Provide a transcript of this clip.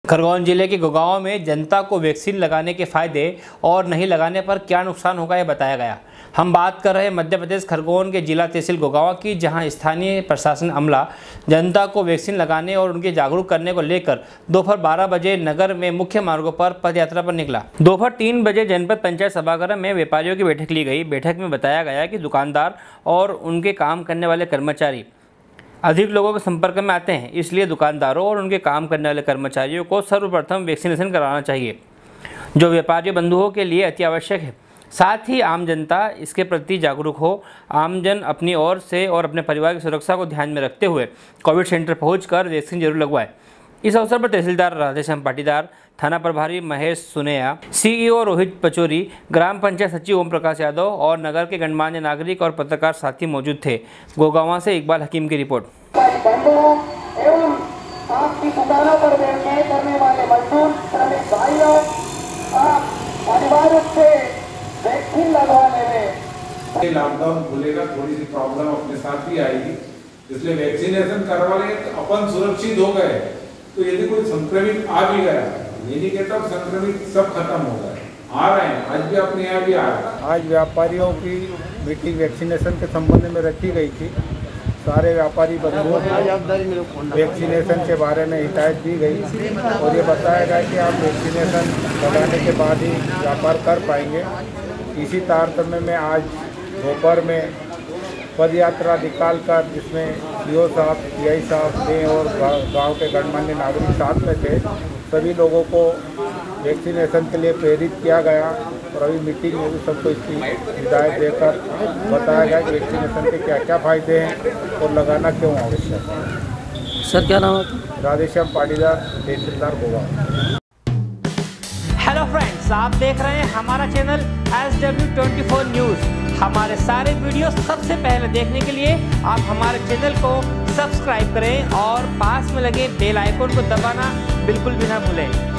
खरगोन जिले के गोगांव में जनता को वैक्सीन लगाने के फायदे और नहीं लगाने पर क्या नुकसान होगा, यह बताया गया। हम बात कर रहे हैं मध्य प्रदेश खरगोन के जिला तहसील गोगांव की, जहां स्थानीय प्रशासन अमला जनता को वैक्सीन लगाने और उनके जागरूक करने को लेकर दोपहर 12 बजे नगर में मुख्य मार्गों पर पदयात्रा पर निकला। दोपहर 3 बजे जनपद पंचायत सभागार में व्यापारियों की बैठक ली गई। बैठक में बताया गया कि दुकानदार और उनके काम करने वाले कर्मचारी अधिक लोगों के संपर्क में आते हैं, इसलिए दुकानदारों और उनके काम करने वाले कर्मचारियों को सर्वप्रथम वैक्सीनेशन कराना चाहिए, जो व्यापारी बंधुओं के लिए अति आवश्यक है। साथ ही आम जनता इसके प्रति जागरूक हो। आमजन अपनी ओर से और अपने परिवार की सुरक्षा को ध्यान में रखते हुए कोविड सेंटर पहुंचकर वैक्सीन जरूर लगवाएं। इस अवसर पर तहसीलदार राधेश्याम पाटीदार, थाना प्रभारी महेश सुनेया, सीईओ रोहित पचौरी, ग्राम पंचायत सचिव ओम प्रकाश यादव और नगर के गणमान्य नागरिक और पत्रकार साथी मौजूद थे। गोगांव से इकबाल हकीम की रिपोर्ट। आपकी दुकानों पर व्यवसाय करने वाले मजदूर श्रमिक भाइयों, आप अनिवार्य रूप से वैक्सीन लगवाने में। लॉकडाउन खुलेगा, थोड़ी सी प्रॉब्लम अपने साथ भी आएगी, इसलिए वैक्सीनेशन करवा ले तो अपन सुरक्षित हो गए। तो यदि कोई संक्रमित आ भी गया, ये नहीं कहता संक्रमित सब खत्म हो गए, आ रहे हैं, आज भी अपने यहाँ भी आ रहे हैं। आज व्यापारियों की मीटिंग वैक्सीनेशन के संबंध में रखी गई थी। सारे व्यापारी बंधुओं को वैक्सीनेशन के बारे में हिदायत दी गई और ये बताया गया कि आप वैक्सीनेशन लगाने के बाद ही व्यापार कर पाएंगे। इसी तारतम्य में आज दोपहर में पद यात्रा निकाल कर, जिसमें सीओ साहब, पीआई साहब ने और गांव के गणमान्य नागरिक साथ में थे, सभी लोगों को वैक्सीनेशन के लिए प्रेरित किया गया और अभी मीटिंग में भी सबको इसकी हिदायत देकर बताया गया कि वैक्सीनेशन के क्या क्या फायदे हैं और लगाना क्यों आवश्यक है। सर क्या नाम है? राधेश्याम पाटीदार, तहसीलदार गोगांव। हेलो फ्रेंड्स, आप देख रहे हैं हमारा चैनल SW24 न्यूज़। हमारे सारे वीडियो सबसे पहले देखने के लिए आप हमारे चैनल को सब्सक्राइब करें और पास में लगे बेल आइकन को दबाना बिल्कुल भी ना भूलें।